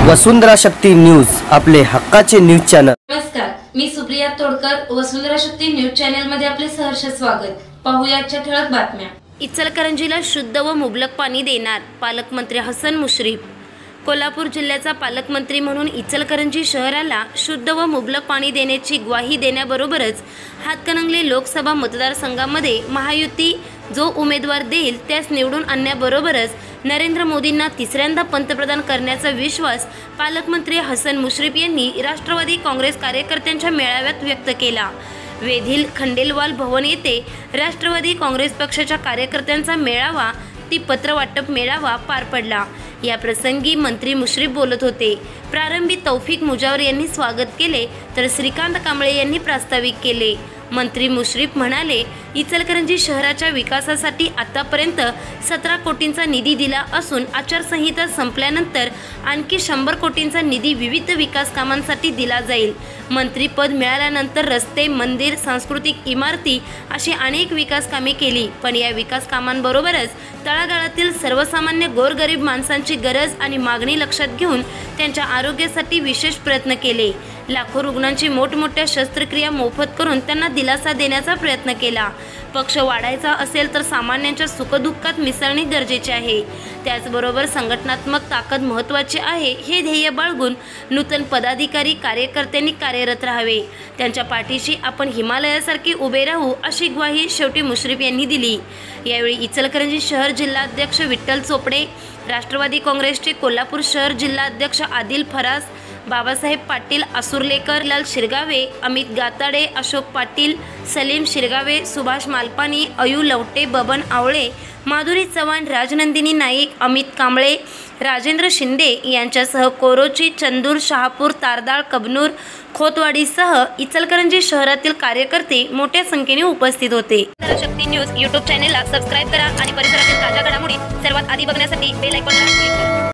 वसुंधरा Shakti news, आपले हक्काचे news channel. नमस्कार, मी सुप्रिया तोडकर, वसुंधरा शक्ती न्यूज चॅनल मध्ये आपले सहर्ष स्वागत। पाहूया आजच्या ठळक बातम्या। इचलकरंजीला शुद्ध व मुबलक पाणी देणार पालकमंत्री हसन मुश्रीफ। कोल्हापूर जिल्ह्याचा पालकमंत्री म्हणून इचलकरंजी शहराला शुद्ध व मुबलक पाणी देण्याची ग्वाही देण्याबरोबरच हातकणंगले लोकसभा मतदारसंघामध्ये महायुती जो उमेदवार देईल त्यास निवडून आणण्याबरोबरच नरेंद्र मोदींना तिसऱ्यांदा पंतप्रधान करण्याचा विश्वास पालकमंत्री हसन मुश्रीफ यांनी राष्ट्रवादी काँग्रेस कार्यकर्त्यांच्या मेळाव्यात व्यक्त केला। वेधील खंडेलवाल भवन येथे राष्ट्रवादी काँग्रेस पक्षाच्या कार्यकर्त्यांचा मेळावा ती पत्र वाटप मेळावा पार पडला। या प्रसंगी मंत्री मुश्रीफ बोलत होते। प्रारंभी तौफिक मुजावर यांनी स्वागत केले तर श्रीकांत कांबळे यांनी प्रास्ताविक केले। मंत्री मुश्रीफ म्हणाले, इचलकरंजी शहराच्या विकासासाठी आतापर्यंत 17 कोटींचा निधी दिला असून आचारसंहिता संपल्यानंतर आणखी 100 कोटींचा निधी विविध विकास कामांसाठी दिला जाईल। मंत्रीपद मिळाल्यानंतर रस्ते, मंदिर, सांस्कृतिक इमारती अशी अनेक विकास कामे केली, पण या विकास कामांबरोबरच तळागाळातील सर्वसामान्य गोरगरीब माणसांची गरज आणि मागणी लक्षात घेऊन त्यांच्या आरोग्यासाठी विशेष प्रयत्न केले। लाखो रुग्णांची मोठमोठ्या शस्त्रक्रिया मोफत करून त्यांना दिलासा देण्याचा प्रयत्न केला। पक्ष वाढायचा असेल तर सामान्यांच्या सुखदुःखात मिसळणे गरजेचे आहे, त्याचबरोबर संघटनात्मक ताकद महत्त्वाची आहे हे ध्येय बाळगून नूतन पदाधिकारी कार्यकर्त्यांनी कार्यरत राहावे। त्यांच्या पाठीशी आपण हिमालयासारखे उभे राहू अशी ग्वाही शेवटी मुश्रीफ यांनी दिली। यावेळी इचलकरंजी शहर जिल्हाध्यक्ष विठ्ठल चोपडे, राष्ट्रवादी काँग्रेसचे कोल्हापूर शहर जिल्हाध्यक्ष आदिल फरास, बाबासाहेब पाटील आसुर्लेकर, लाल शिरगावे, अमित गाताडे, अशोक पाटील, सलीम शिरगावे, सुभाष मालपानी, अयू लवटे, बबन आवळे, माधुरी चव्हाण, राजनंदिनी नाईक, अमित कांबळे, राजेंद्र शिंदे यांच्यासह कोरोची, चंदूर, शहापूर, तारदाळ, कबनूर, खोतवाडीसह इचलकरंजी शहरातील कार्यकर्ते मोठ्या संख्येने उपस्थित होते। शक्ती न्यूज यूट्यूब चॅनेलला सबस्क्राइब करा आणि परिसरातील ताज्या घडामोडी सर्वात आधी बघण्यासाठी बेल आयकॉनला क्लिक करा।